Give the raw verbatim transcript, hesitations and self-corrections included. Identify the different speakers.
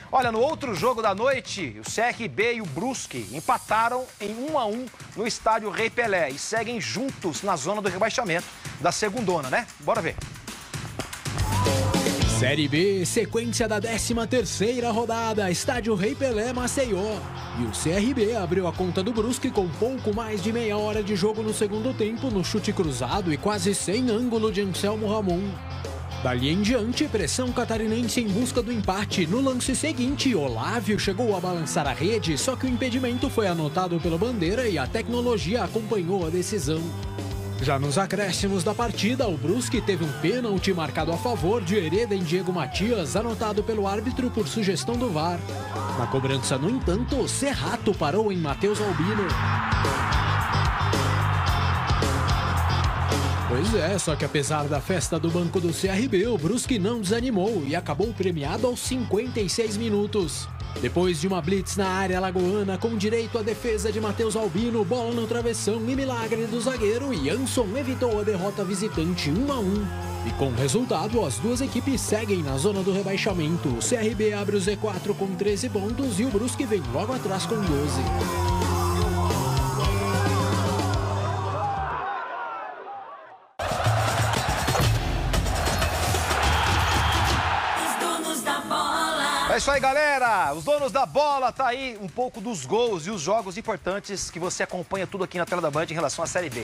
Speaker 1: Olha, no outro jogo da noite, o C R B e o Brusque empataram em um a um no estádio Rei Pelé e seguem juntos na zona do rebaixamento da segundona, né? Bora ver.
Speaker 2: Série B, sequência da décima terceira rodada, estádio Rei Pelé, Maceió. E o C R B abriu a conta do Brusque com pouco mais de meia hora de jogo no segundo tempo, no chute cruzado e quase sem ângulo de Anselmo Ramon. Dali em diante, pressão catarinense em busca do empate. No lance seguinte, Olávio chegou a balançar a rede, só que o impedimento foi anotado pelo Bandeira e a tecnologia acompanhou a decisão. Já nos acréscimos da partida, o Brusque teve um pênalti marcado a favor de Hereda em Diego Matias, anotado pelo árbitro por sugestão do V A R. Na cobrança, no entanto, Serrato parou em Matheus Albino. Pois é, só que apesar da festa do banco do C R B, o Brusque não desanimou e acabou premiado aos cinquenta e seis minutos. Depois de uma blitz na área alagoana, com direito à defesa de Matheus Albino, bola no travessão e milagre do zagueiro, Jansson evitou a derrota visitante um a um. E com o resultado, as duas equipes seguem na zona do rebaixamento. O C R B abre o Z quatro com treze pontos e o Brusque vem logo atrás com doze.
Speaker 1: É isso aí, galera. Os donos da bola, tá aí um pouco dos gols e os jogos importantes que você acompanha tudo aqui na tela da Band em relação à Série B.